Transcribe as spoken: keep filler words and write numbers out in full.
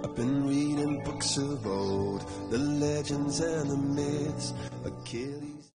I've been reading books of old, the legends and the myths, Achilles.